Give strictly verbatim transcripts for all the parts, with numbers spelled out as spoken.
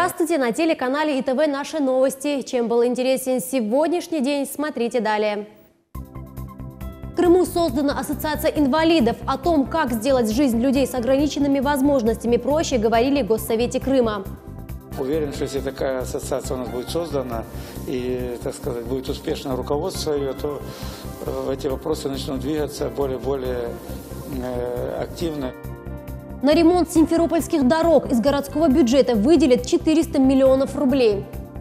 Здравствуйте! На телеканале И Т В «Наши новости». Чем был интересен сегодняшний день, смотрите далее. В Крыму создана Ассоциация инвалидов. О том, как сделать жизнь людей с ограниченными возможностями проще, говорили в Госсовете Крыма. Уверен, что если такая ассоциация у нас будет создана и, так сказать, будет успешно руководство ее, то эти вопросы начнут двигаться более-более активно. На ремонт симферопольских дорог из городского бюджета выделят четыреста миллионов рублей.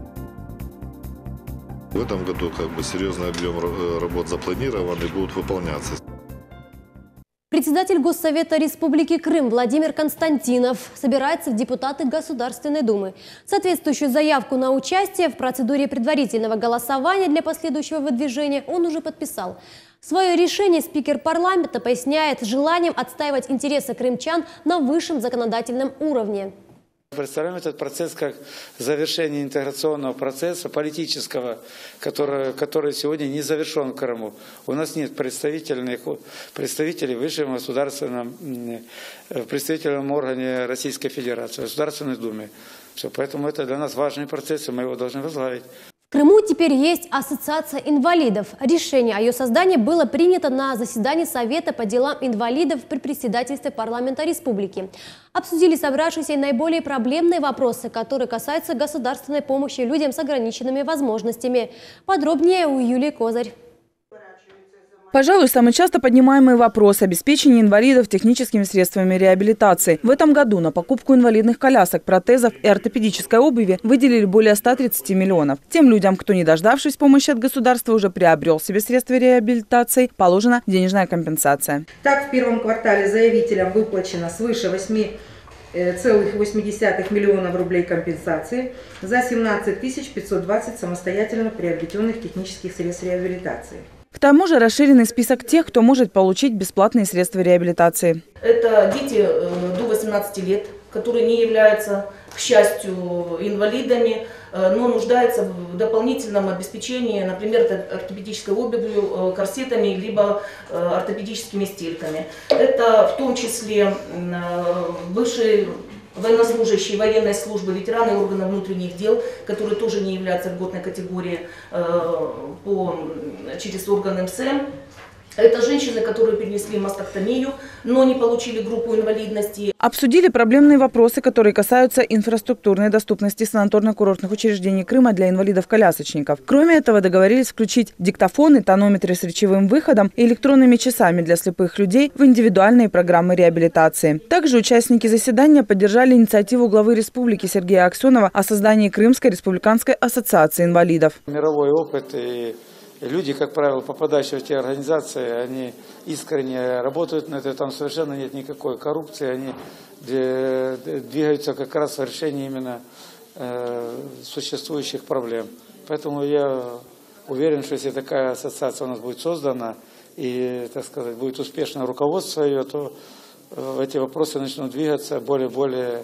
В этом году как бы серьезный объем работ запланирован и будут выполняться. Председатель Госсовета Республики Крым Владимир Константинов собирается в депутаты Государственной Думы. Соответствующую заявку на участие в процедуре предварительного голосования для последующего выдвижения он уже подписал. Свое решение спикер парламента поясняет желанием отстаивать интересы крымчан на высшем законодательном уровне. Представляем этот процесс как завершение интеграционного процесса политического, который, который сегодня не завершен в Крыму. У нас нет представительных, представителей в высшем государственном, представительном органе Российской Федерации, Государственной Думе. Все, поэтому это для нас важный процесс, и мы его должны возглавить. В Крыму теперь есть Ассоциация инвалидов. Решение о ее создании было принято на заседании Совета по делам инвалидов при председательстве парламента республики. Обсудили собравшиеся и наиболее проблемные вопросы, которые касаются государственной помощи людям с ограниченными возможностями. Подробнее у Юлии Козырь. Пожалуй, самый часто поднимаемый вопрос – обеспечения инвалидов техническими средствами реабилитации. В этом году на покупку инвалидных колясок, протезов и ортопедической обуви выделили более ста тридцати миллионов. Тем людям, кто, не дождавшись помощи от государства, уже приобрел себе средства реабилитации, положена денежная компенсация. Так, в первом квартале заявителям выплачено свыше восьми целых восьми десятых миллионов рублей компенсации за семнадцать тысяч пятьсот двадцать самостоятельно приобретенных технических средств реабилитации. К тому же расширенный список тех, кто может получить бесплатные средства реабилитации. Это дети до восемнадцати лет, которые не являются, к счастью, инвалидами, но нуждаются в дополнительном обеспечении, например, ортопедической обувью, корсетами, либо ортопедическими стельками. Это в том числе бывшие военнослужащие военной службы, ветераны органов внутренних дел, которые тоже не являются льготной категорией э, по, через орган М С М. Это женщины, которые перенесли мастектомию, но не получили группу инвалидности. Обсудили проблемные вопросы, которые касаются инфраструктурной доступности санаторно-курортных учреждений Крыма для инвалидов-колясочников. Кроме этого, договорились включить диктофоны, тонометры с речевым выходом и электронными часами для слепых людей в индивидуальные программы реабилитации. Также участники заседания поддержали инициативу главы республики Сергея Аксенова о создании Крымской республиканской ассоциации инвалидов. Мировой опыт и люди, как правило, попадающие в эти организации, они искренне работают на это, там совершенно нет никакой коррупции, они двигаются как раз в решении именно э, существующих проблем. Поэтому я уверен, что если такая ассоциация у нас будет создана и, так сказать, будет успешное руководство ее, то э, эти вопросы начнут двигаться более-более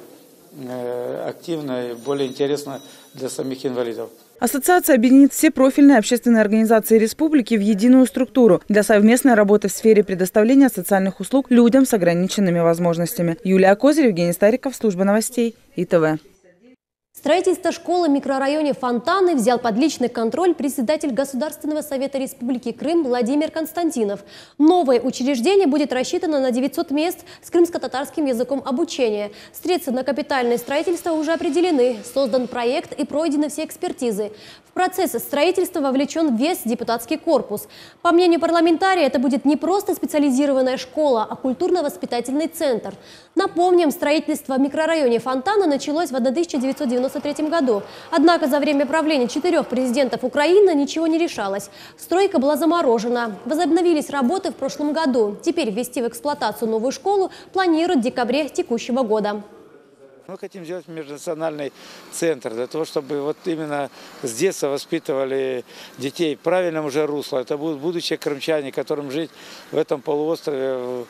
э, активно и более интересно для самих инвалидов. Ассоциация объединит все профильные общественные организации республики в единую структуру для совместной работы в сфере предоставления социальных услуг людям с ограниченными возможностями. Юлия Козырь, Евгений Стариков, служба новостей И Т В. Строительство школы в микрорайоне Фонтаны взял под личный контроль председатель Государственного совета Республики Крым Владимир Константинов. Новое учреждение будет рассчитано на девятьсот мест с крымско-татарским языком обучения. Средства на капитальное строительство уже определены, создан проект и пройдены все экспертизы. В процесс строительства вовлечен весь депутатский корпус. По мнению парламентария, это будет не просто специализированная школа, а культурно-воспитательный центр. Напомним, строительство в микрорайоне Фонтана началось в тысяча девятьсот девяносто третьем году. Однако за время правления четырех президентов Украины ничего не решалось. Стройка была заморожена. Возобновились работы в прошлом году. Теперь ввести в эксплуатацию новую школу планируют в декабре текущего года. Мы хотим сделать межнациональный центр для того, чтобы вот именно с детства воспитывали детей в правильном уже русле. Это будут будущие крымчане, которым жить в этом полуострове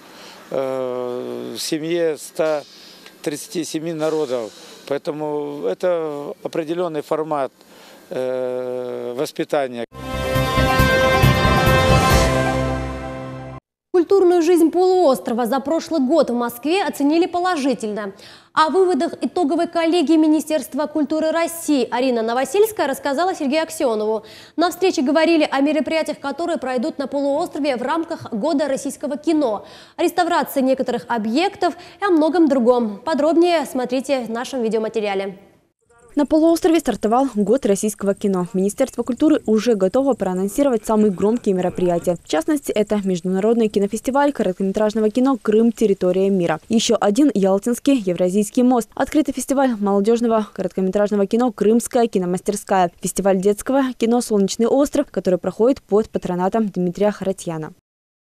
в семье ста тридцати семи народов. Поэтому это определенный формат воспитания. Культуру культурную жизнь полуострова за прошлый год в Москве оценили положительно. О выводах итоговой коллегии Министерства культуры России Арина Новосельская рассказала Сергею Аксенову. На встрече говорили о мероприятиях, которые пройдут на полуострове в рамках Года российского кино, о реставрации некоторых объектов и о многом другом. Подробнее смотрите в нашем видеоматериале. На полуострове стартовал Год российского кино. Министерство культуры уже готово проанонсировать самые громкие мероприятия. В частности, это Международный кинофестиваль короткометражного кино «Крым. Территория мира». Еще один – Ялтинский Евразийский мост. Открытый фестиваль молодежного короткометражного кино «Крымская киномастерская». Фестиваль детского кино «Солнечный остров», который проходит под патронатом Дмитрия Харатьяна.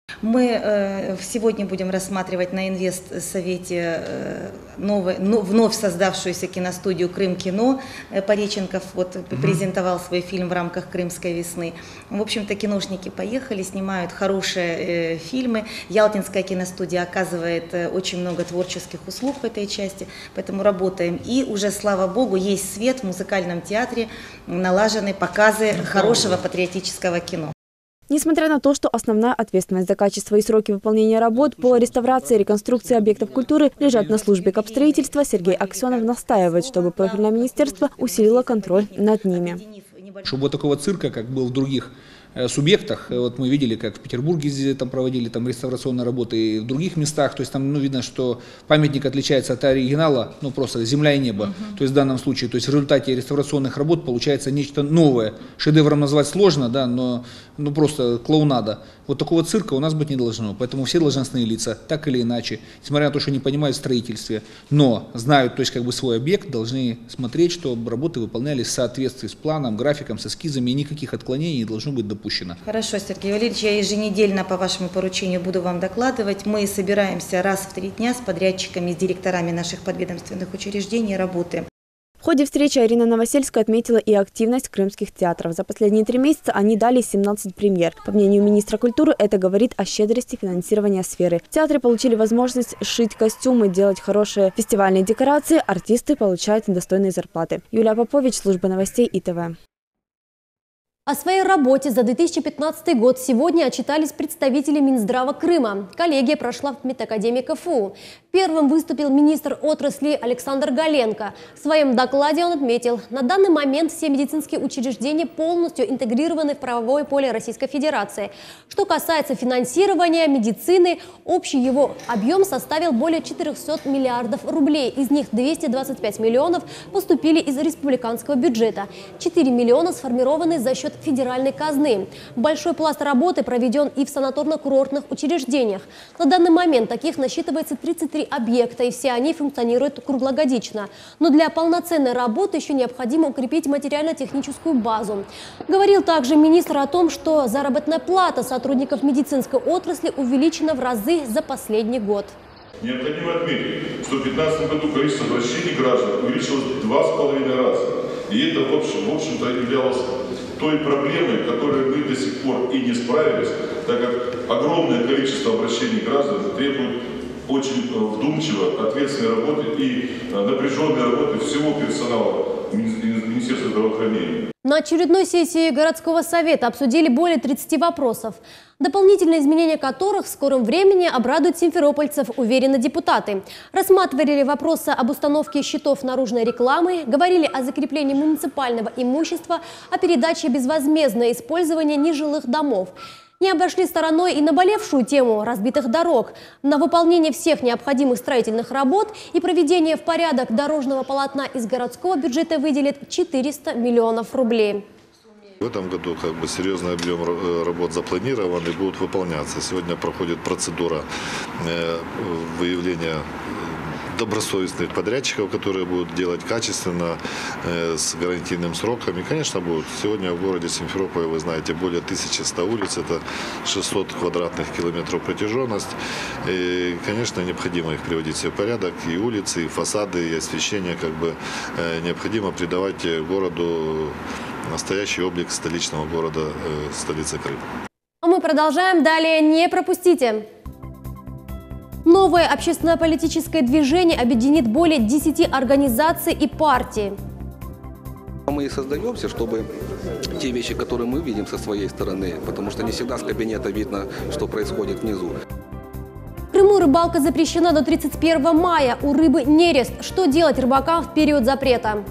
Мы сегодня будем рассматривать на инвестсовете новый, вновь создавшуюся киностудию «Крым кино». Пореченков вот презентовал свой фильм в рамках «Крымской весны». В общем-то, киношники поехали, снимают хорошие фильмы. Ялтинская киностудия оказывает очень много творческих услуг в этой части, поэтому работаем. И уже, слава богу, есть свет в музыкальном театре, налажены показы хорошего патриотического кино. Несмотря на то, что основная ответственность за качество и сроки выполнения работ по реставрации и реконструкции объектов культуры лежат на службе капстроительства, Сергей Аксенов настаивает, чтобы профильное министерство усилило контроль над ними. Чтобы вот такого цирка, как был в других субъектах, вот мы видели, как в Петербурге там проводили там реставрационные работы и в других местах, то есть там ну, видно, что памятник отличается от оригинала, ну просто земля и небо, uh-huh. то есть в данном случае, то есть в результате реставрационных работ получается нечто новое, шедевром назвать сложно, да, но ну просто клоунада. Вот такого цирка у нас быть не должно, поэтому все должностные лица, так или иначе, несмотря на то, что не понимают в строительстве, но знают, то есть как бы свой объект, должны смотреть, чтобы работы выполнялись в соответствии с планом, графиком, с эскизами, и никаких отклонений не должно быть допущено. Хорошо, Сергей Валерьевич, я еженедельно по вашему поручению буду вам докладывать. Мы собираемся раз в три дня с подрядчиками, с директорами наших подведомственных учреждений, работаем. В ходе встречи Арина Новосельская отметила и активность крымских театров. За последние три месяца они дали семнадцать премьер. По мнению министра культуры, это говорит о щедрости финансирования сферы. Театры получили возможность шить костюмы, делать хорошие фестивальные декорации, артисты получают достойные зарплаты. Юлия Попович, служба новостей И Т В. О своей работе за две тысячи пятнадцатый год сегодня отчитались представители Минздрава Крыма. Коллегия прошла в медакадемии Ка Эф У. Первым выступил министр отрасли Александр Галенко. В своем докладе он отметил, на данный момент все медицинские учреждения полностью интегрированы в правовое поле Российской Федерации. Что касается финансирования медицины, общий его объем составил более четырёхсот миллиардов рублей. Из них двести двадцать пять миллионов поступили из республиканского бюджета. четыре миллиона сформированы за счет федеральной казны. Большой пласт работы проведен и в санаторно-курортных учреждениях. На данный момент таких насчитывается тридцать три объекта, и все они функционируют круглогодично. Но для полноценной работы еще необходимо укрепить материально-техническую базу. Говорил также министр о том, что заработная плата сотрудников медицинской отрасли увеличена в разы за последний год. Необходимо отметить, что в две тысячи пятнадцатом году количество обращений граждан увеличилось в два с половиной раза. И это, в общем, в общем-то, являлось той проблемой, которой мы до сих пор и не справились, так как огромное количество обращений граждан требует очень вдумчиво, ответственной работы и напряженной работы всего персонала Министерства здравоохранения. На очередной сессии городского совета обсудили более тридцати вопросов, дополнительные изменения которых в скором времени обрадуют симферопольцев, уверены депутаты. Рассматривали вопросы об установке щитов наружной рекламы, говорили о закреплении муниципального имущества, о передаче безвозмездного использования нежилых домов. Не обошли стороной и наболевшую тему разбитых дорог. На выполнение всех необходимых строительных работ и проведение в порядок дорожного полотна из городского бюджета выделит четыреста миллионов рублей. В этом году как бы серьезный объем работ запланирован и будут выполняться. Сегодня проходит процедура выявления добросовестных подрядчиков, которые будут делать качественно, э, с гарантийным сроком. И, конечно, будут. Сегодня в городе Симферополе, вы знаете, более тысячи ста улиц, это шестьсот квадратных километров протяженность. И, конечно, необходимо их приводить в порядок, и улицы, и фасады, и освещение, как бы э, необходимо придавать городу настоящий облик столичного города, э, столицы Крыма. А мы продолжаем. Далее не пропустите. Новое общественно-политическое движение объединит более десяти организаций и партий. Мы и создаемся, чтобы те вещи, которые мы видим со своей стороны, потому что не всегда с кабинета видно, что происходит внизу. Крыму рыбалка запрещена до тридцать первого мая. У рыбы нерест. Что делать рыбакам в период запрета?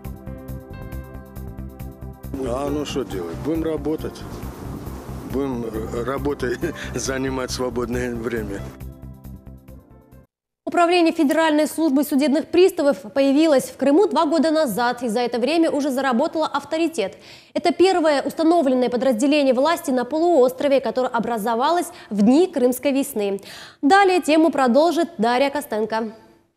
А ну что делать? Будем работать. Будем работой занимать свободное время. Управление Федеральной службы судебных приставов появилось в Крыму два года назад и за это время уже заработало авторитет. Это первое установленное подразделение власти на полуострове, которое образовалось в дни Крымской весны. Далее тему продолжит Дарья Костенко.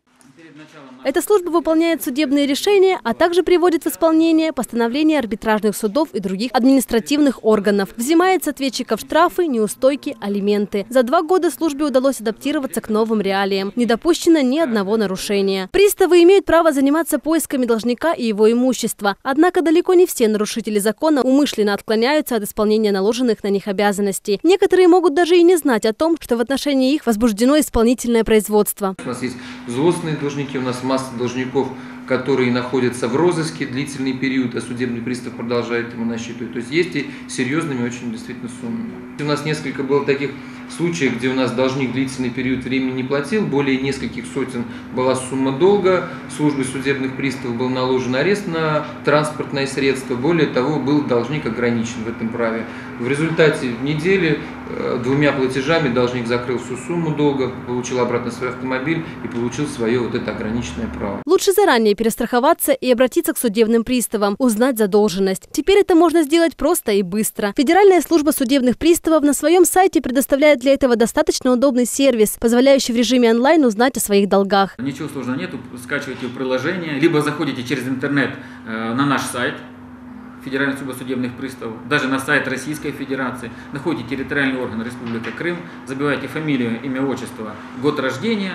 Эта служба выполняет судебные решения, а также приводит в исполнение постановления арбитражных судов и других административных органов. Взимает с ответчиков штрафы, неустойки, алименты. За два года службе удалось адаптироваться к новым реалиям. Не допущено ни одного нарушения. Приставы имеют право заниматься поисками должника и его имущества. Однако далеко не все нарушители закона умышленно отклоняются от исполнения наложенных на них обязанностей. Некоторые могут даже и не знать о том, что в отношении их возбуждено исполнительное производство. У нас есть злостные должники, у нас масса должников, которые находятся в розыске длительный период, а судебный пристав продолжает ему насчитывать. То есть есть и серьезными очень действительно суммами. У нас несколько было таких случаев, где у нас должник длительный период времени не платил, более нескольких сотен была сумма долга, службой судебных приставов был наложен арест на транспортное средство, более того, был должник ограничен в этом праве. В результате недели двумя платежами должник закрыл всю сумму долга, получил обратно свой автомобиль и получил свое вот это ограниченное право. Лучше заранее перестраховаться и обратиться к судебным приставам, узнать задолженность. Теперь это можно сделать просто и быстро. Федеральная служба судебных приставов на своем сайте предоставляет для этого достаточно удобный сервис, позволяющий в режиме онлайн узнать о своих долгах. Ничего сложного нету, скачивайте приложение, либо заходите через интернет э, на наш сайт Федеральной службы судебных приставов, даже на сайт Российской Федерации, находите территориальный орган Республика Крым, забиваете фамилию, имя, отчество, год рождения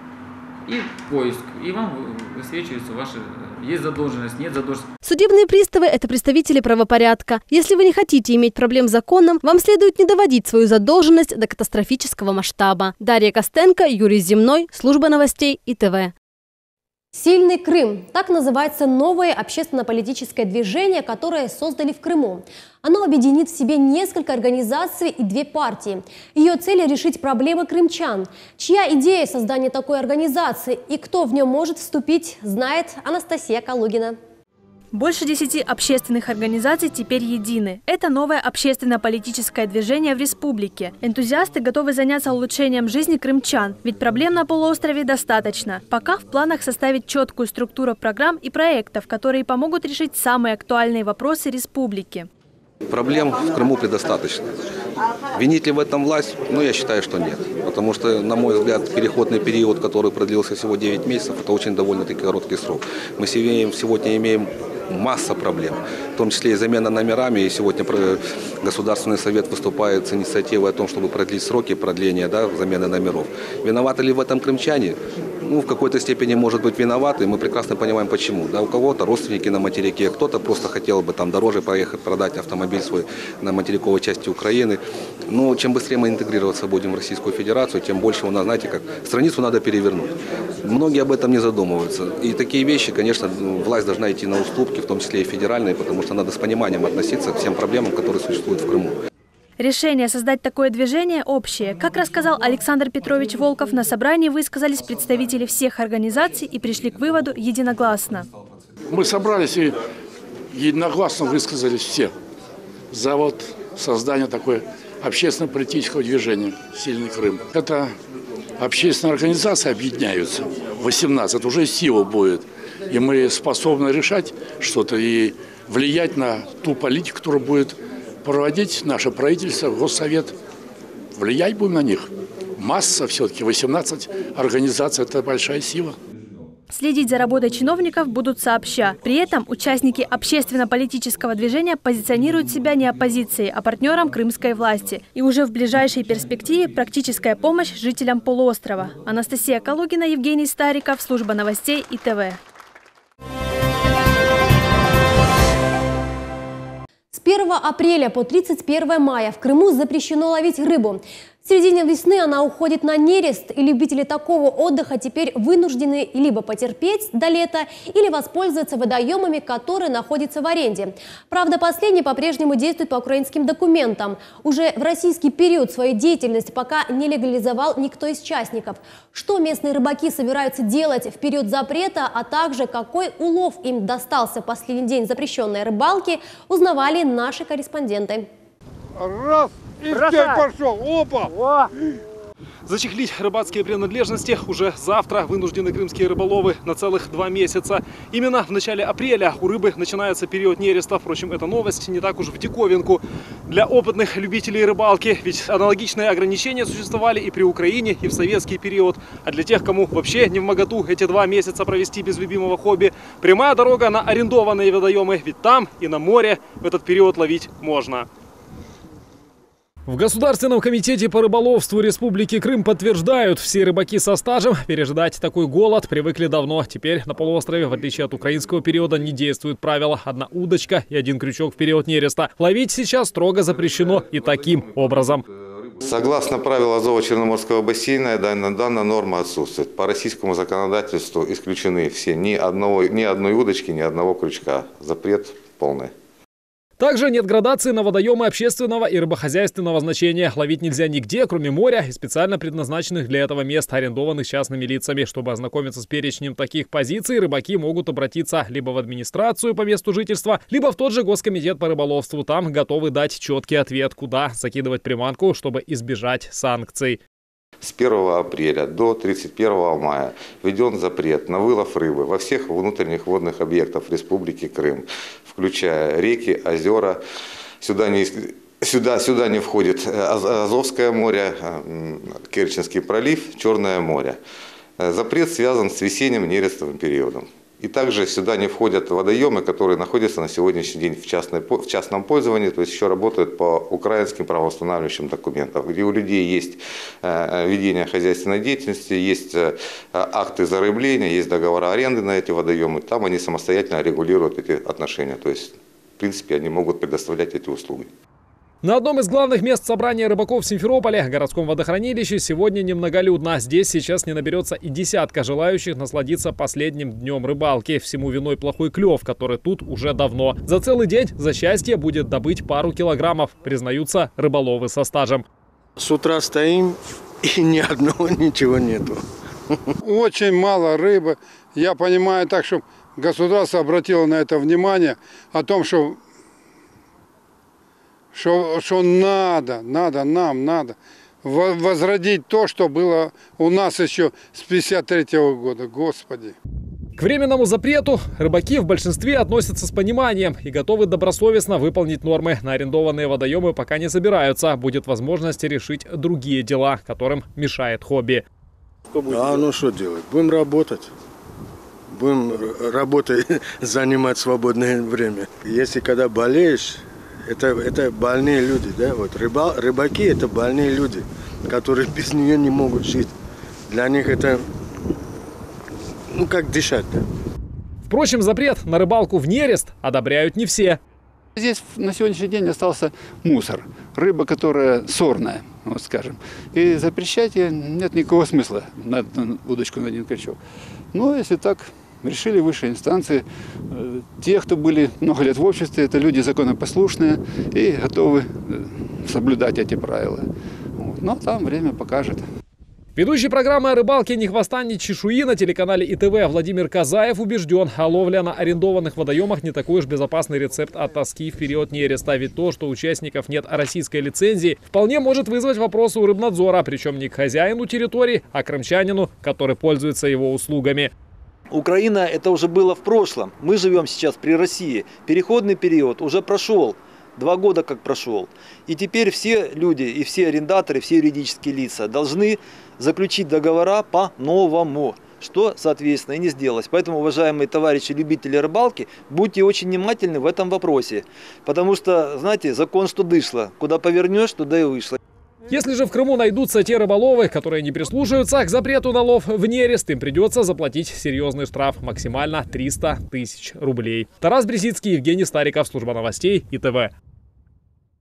и поиск, и вам высвечивается ваши, есть задолженность, нет задолженности. Судебные приставы – это представители правопорядка. Если вы не хотите иметь проблем с законом, вам следует не доводить свою задолженность до катастрофического масштаба. Дарья Костенко, Юрий Земной, служба новостей И Т В. «Сильный Крым» – так называется новое общественно-политическое движение, которое создали в Крыму. Оно объединит в себе несколько организаций и две партии. Ее цель – решить проблемы крымчан. Чья идея создания такой организации и кто в нее может вступить, знает Анастасия Калугина. Больше десяти общественных организаций теперь едины. Это новое общественно-политическое движение в республике. Энтузиасты готовы заняться улучшением жизни крымчан, ведь проблем на полуострове достаточно. Пока в планах составить четкую структуру программ и проектов, которые помогут решить самые актуальные вопросы республики. Проблем в Крыму предостаточно. Винить ли в этом власть? Ну, я считаю, что нет. Потому что, на мой взгляд, переходный период, который продлился всего девять месяцев, это очень довольно-таки короткий срок. Мы сегодня имеем масса проблем, в том числе и замена номерами. И сегодня Государственный совет выступает с инициативой о том, чтобы продлить сроки продления, да, замены номеров. Виноваты ли в этом крымчане? Ну, в какой-то степени, может быть, виноваты. Мы прекрасно понимаем, почему. Да, у кого-то родственники на материке, кто-то просто хотел бы там дороже поехать, продать автомобиль свой на материковой части Украины. Но чем быстрее мы интегрироваться будем в Российскую Федерацию, тем больше у нас, знаете, как страницу надо перевернуть. Многие об этом не задумываются. И такие вещи, конечно, власть должна идти на уступки, в том числе и федеральные, потому что надо с пониманием относиться к всем проблемам, которые существуют в Крыму. Решение создать такое движение общее. Как рассказал Александр Петрович Волков, на собрании высказались представители всех организаций и пришли к выводу единогласно. Мы собрались и единогласно высказались все за вот создание такой общественно-политического движения «Сильный Крым». Это общественные организации объединяются, восемнадцать, уже сила будет. И мы способны решать что-то и влиять на ту политику, которая будет проводить наше правительство, Госсовет. Влиять будем на них. Масса все-таки, восемнадцать организаций – это большая сила. Следить за работой чиновников будут сообща. При этом участники общественно-политического движения позиционируют себя не оппозицией, а партнером крымской власти. И уже в ближайшей перспективе практическая помощь жителям полуострова. Анастасия Калугина, Евгений Стариков, служба новостей И Т В. С первого апреля по тридцать первое мая в Крыму запрещено ловить рыбу. В середине весны она уходит на нерест, и любители такого отдыха теперь вынуждены либо потерпеть до лета, или воспользоваться водоемами, которые находятся в аренде. Правда, последний по-прежнему действует по украинским документам. Уже в российский период свою деятельность пока не легализовал никто из участников. Что местные рыбаки собираются делать в период запрета, а также какой улов им достался в последний день запрещенной рыбалки, узнавали наши корреспонденты. Раз! И теперь пошел. Опа! Зачехлить рыбацкие принадлежности уже завтра вынуждены крымские рыболовы на целых два месяца. Именно в начале апреля у рыбы начинается период нереста. Впрочем, эта новость не так уж в диковинку для опытных любителей рыбалки. Ведь аналогичные ограничения существовали и при Украине, и в советский период. А для тех, кому вообще не вмоготу эти два месяца провести без любимого хобби, прямая дорога на арендованные водоемы. Ведь там и на море в этот период ловить можно. В Государственном комитете по рыболовству Республики Крым подтверждают, все рыбаки со стажем переждать такой голод привыкли давно. Теперь на полуострове, в отличие от украинского периода, не действуют правила: одна удочка и один крючок в период нереста. Ловить сейчас строго запрещено и таким образом. Согласно правилам Азово-Черноморского бассейна, данная, данная норма отсутствует. По российскому законодательству исключены все, ни, одного, ни одной удочки, ни одного крючка. Запрет полный. Также нет градации на водоемы общественного и рыбохозяйственного значения. Ловить нельзя нигде, кроме моря и специально предназначенных для этого мест, арендованных частными лицами. Чтобы ознакомиться с перечнем таких позиций, рыбаки могут обратиться либо в администрацию по месту жительства, либо в тот же Госкомитет по рыболовству. Там готовы дать четкий ответ, куда закидывать приманку, чтобы избежать санкций. С первого апреля до тридцать первого мая введен запрет на вылов рыбы во всех внутренних водных объектах Республики Крым, включая реки, озера. Сюда не, сюда, сюда не входит Азовское море, Керченский пролив, Черное море. Запрет связан с весенним нерестовым периодом. И также сюда не входят водоемы, которые находятся на сегодняшний день в, частной, в частном пользовании, то есть еще работают по украинским правоустанавливающим документам, где у людей есть э, ведение хозяйственной деятельности, есть э, акты зарыбления, есть договора аренды на эти водоемы, там они самостоятельно регулируют эти отношения, то есть в принципе они могут предоставлять эти услуги. На одном из главных мест собрания рыбаков в Симферополе, городском водохранилище, сегодня немноголюдно. Здесь сейчас не наберется и десятка желающих насладиться последним днем рыбалки. Всему виной плохой клев, который тут уже давно. За целый день за счастье будет добыть пару килограммов, признаются рыболовы со стажем. С утра стоим, и ни одного ничего нету. Очень мало рыбы. Я понимаю так, что государство обратило на это внимание, о том, что Что, что надо, надо, нам надо возродить то, что было у нас еще с пятьдесят третьего года, Господи. К временному запрету рыбаки в большинстве относятся с пониманием и готовы добросовестно выполнить нормы. На арендованные водоемы пока не собираются. Будет возможность решить другие дела, которым мешает хобби. А ну что делать? Будем работать. Будем работой занимать свободное время. Если когда болеешь, Это, это больные люди, да, вот рыба, рыбаки это больные люди, которые без нее не могут жить. Для них это, ну как дышать, да. Впрочем, запрет на рыбалку в нерест одобряют не все. Здесь на сегодняшний день остался мусор, рыба, которая сорная, вот скажем. И запрещать ее нет никакого смысла на удочку на один крючок. Но если так решили высшие инстанции, те, кто были много лет в обществе, это люди законопослушные и готовы соблюдать эти правила. Вот. Но там время покажет. Ведущий программы о рыбалке «Ни хвоста, ни чешуи» на телеканале И Т В Владимир Казаев убежден, а ловля на арендованных водоемах не такой уж безопасный рецепт от тоски в период нереста. Ведь то, что у участников нет российской лицензии, вполне может вызвать вопросы у рыбнадзора, причем не к хозяину территории, а к крымчанину, который пользуется его услугами. Украина – это уже было в прошлом. Мы живем сейчас при России. Переходный период уже прошел. Два года как прошел. И теперь все люди и все арендаторы, все юридические лица должны заключить договора по-новому. Что, соответственно, и не сделалось. Поэтому, уважаемые товарищи любители рыбалки, будьте очень внимательны в этом вопросе. Потому что, знаете, закон что дышло. Куда повернешь, туда и вышло. Если же в Крыму найдутся те рыболовы, которые не прислушаются к запрету на лов в нерест, им придется заплатить серьезный штраф, максимально триста тысяч рублей. Тарас Брезицкий, Евгений Стариков, служба новостей И Т В.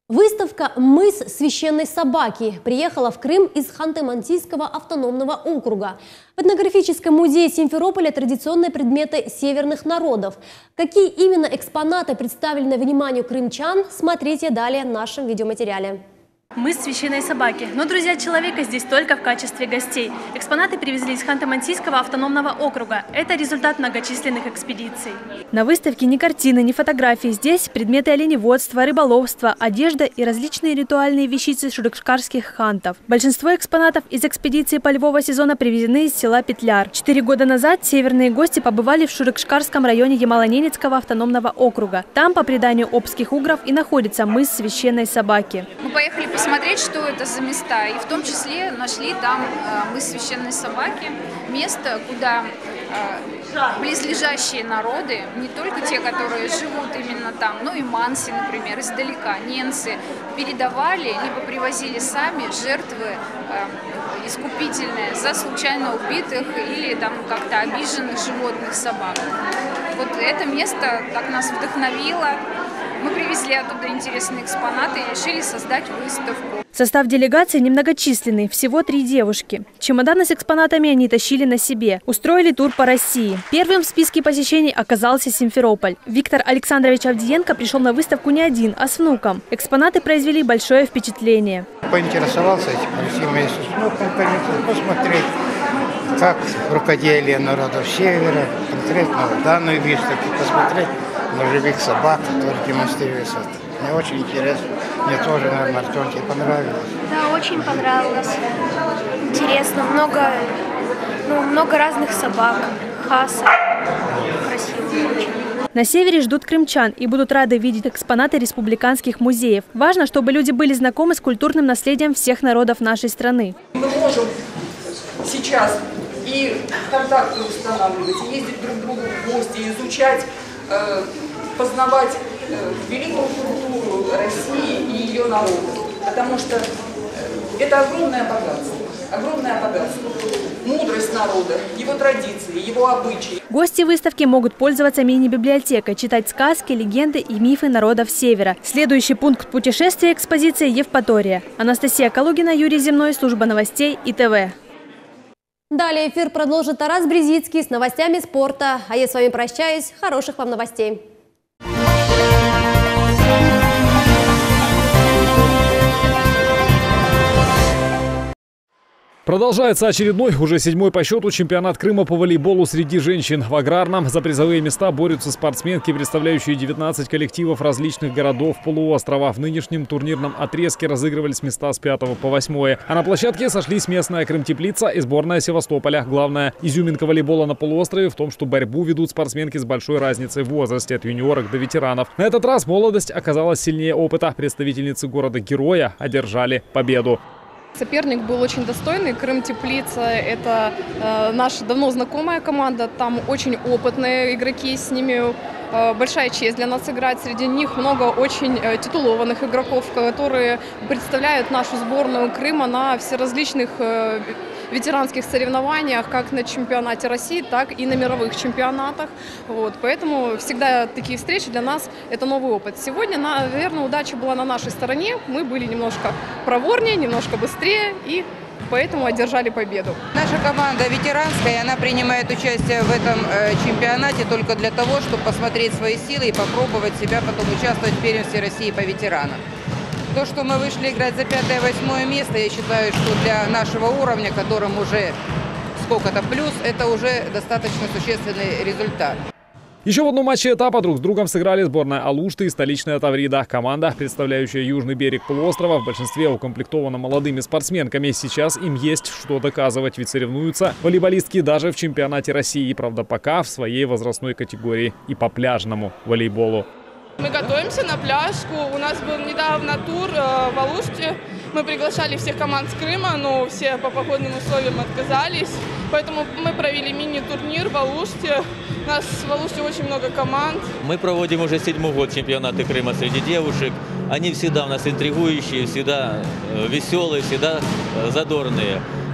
Выставка «Мыс священной собаки» приехала в Крым из Ханты-Мансийского автономного округа. В этнографическом музее Симферополя традиционные предметы северных народов. Какие именно экспонаты представлены вниманию крымчан, смотрите далее в нашем видеоматериале. Мыс священной собаки. Но друзья человека здесь только в качестве гостей. Экспонаты привезли из Ханты-Мансийского автономного округа. Это результат многочисленных экспедиций. На выставке ни картины, ни фотографии. Здесь предметы оленеводства, рыболовства, одежда и различные ритуальные вещицы шурыкшкарских хантов. Большинство экспонатов из экспедиции полевого сезона привезены из села Петляр. Четыре года назад северные гости побывали в Шурыкшкарском районе Ямало-Ненецкого автономного округа. Там, по преданию обских угров, и находится мыс священной собаки. Мы поехали посмотреть, что это за места, и в том числе нашли там э, мыс священной собаки, место, куда э, близлежащие народы, не только те, которые живут именно там, но и манси, например, издалека, ненцы, передавали, либо привозили сами жертвы э, искупительные за случайно убитых или там как-то обиженных животных собак. Вот это место так нас вдохновило. Мы привезли оттуда интересные экспонаты и решили создать выставку. Состав делегации немногочисленный, всего три девушки. Чемоданы с экспонатами они тащили на себе. Устроили тур по России. Первым в списке посещений оказался Симферополь. Виктор Александрович Авдиенко пришел на выставку не один, а с внуком. Экспонаты произвели большое впечатление. Поинтересовался этим красивым, с внуком посмотреть, как рукоделие народов Севера, конкретно в данной выставке, посмотреть на живых собак, которые демонстрируются. Мне очень интересно. Мне тоже, наверное, Артем, тебе понравилось? Да, очень понравилось. Интересно. Много, ну, много разных собак. Хаса. Красиво очень. На севере ждут крымчан и будут рады видеть экспонаты республиканских музеев. Важно, чтобы люди были знакомы с культурным наследием всех народов нашей страны. Мы можем сейчас и контакты устанавливать, и ездить друг к другу в гости, изучать, познавать великую культуру России и ее народа, потому что это огромное богатство, огромное богатство, мудрость народа, его традиции, его обычаи. Гости выставки могут пользоваться мини-библиотекой, читать сказки, легенды и мифы народов Севера. Следующий пункт путешествия экспозиции – Евпатория. Анастасия Калугина, Юрий Земной, служба новостей И Т В. Далее эфир продолжит Тарас Брезицкий с новостями спорта. А я с вами прощаюсь. Хороших вам новостей. Продолжается очередной, уже седьмой по счету, чемпионат Крыма по волейболу среди женщин. В Аграрном за призовые места борются спортсменки, представляющие девятнадцать коллективов различных городов полуострова. В нынешнем турнирном отрезке разыгрывались места с пятого по восьмое. А на площадке сошлись местная Крымтеплица и сборная Севастополя. Главная изюминка волейбола на полуострове в том, что борьбу ведут спортсменки с большой разницей в возрасте от юниорок до ветеранов. На этот раз молодость оказалась сильнее опыта. Представительницы города-героя одержали победу. Соперник был очень достойный. Крымтеплица – это э, наша давно знакомая команда. Там очень опытные игроки, с ними э, большая честь для нас играть. Среди них много очень э, титулованных игроков, которые представляют нашу сборную Крыма на всеразличных э, ветеранских соревнованиях, как на чемпионате России, так и на мировых чемпионатах. Вот. Поэтому всегда такие встречи для нас – это новый опыт. Сегодня, наверное, удача была на нашей стороне. Мы были немножко проворнее, немножко быстрее и поэтому одержали победу. Наша команда ветеранская, она принимает участие в этом э, чемпионате только для того, чтобы посмотреть свои силы и попробовать себя потом участвовать в первенстве России по ветеранам. То, что мы вышли играть за пятое-восьмое место, я считаю, что для нашего уровня, которым уже сколько-то плюс, это уже достаточно существенный результат. Еще в одном матче этапа друг с другом сыграли сборная Алушты и столичная Таврида. Команда, представляющая южный берег полуострова, в большинстве укомплектована молодыми спортсменками. Сейчас им есть что доказывать, ведь соревнуются волейболистки даже в чемпионате России. Правда, пока в своей возрастной категории и по пляжному волейболу. Мы готовимся на пляжку. У нас был недавно тур э, в Алуште. Мы приглашали всех команд с Крыма, но все по погодным условиям отказались. Поэтому мы провели мини-турнир в Алуште. У нас в Алуште очень много команд. Мы проводим уже седьмой год чемпионаты Крыма среди девушек. Они всегда у нас интригующие, всегда веселые, всегда задорные.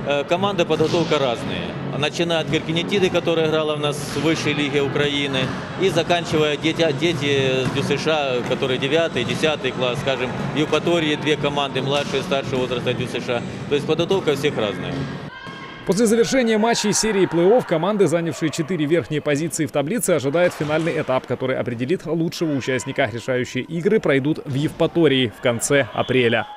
команды подготовка разные. Начиная от Киркинетиды, которая играла у нас в высшей лиге Украины, и заканчивая дети, дети ДЮСШ, которые девятый, десятый класс, скажем, в Евпатории две команды, младшие и старшего возраста ДЮСШ. То есть подготовка всех разная. После завершения матчей серии плей-офф команды, занявшие четыре верхние позиции в таблице, ожидает финальный этап, который определит лучшего участника. Решающие игры пройдут в Евпатории в конце апреля.